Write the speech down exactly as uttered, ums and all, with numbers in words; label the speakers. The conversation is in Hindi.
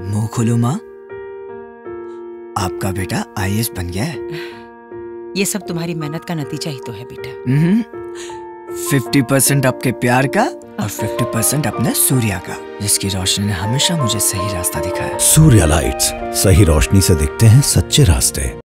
Speaker 1: मुंह खोलो माँ, आपका बेटा आई ए एस बन गया है।
Speaker 2: ये सब तुम्हारी मेहनत का नतीजा ही तो है बेटा।
Speaker 1: फिफ्टी परसेंट आपके प्यार का और फिफ्टी परसेंट अपने सूर्या का, जिसकी रोशनी ने हमेशा मुझे सही रास्ता दिखाया।
Speaker 3: सूर्या लाइट्स, सही रोशनी से दिखते हैं सच्चे रास्ते।